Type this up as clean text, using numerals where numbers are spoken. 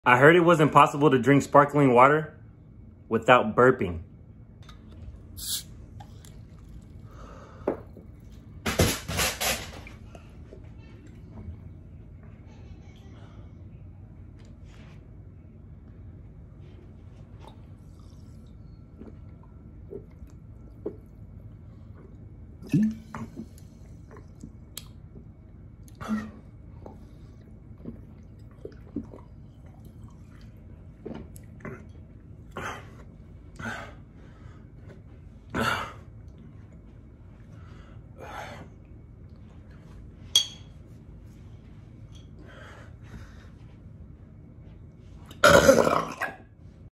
I heard it was impossible to drink sparkling water without burping.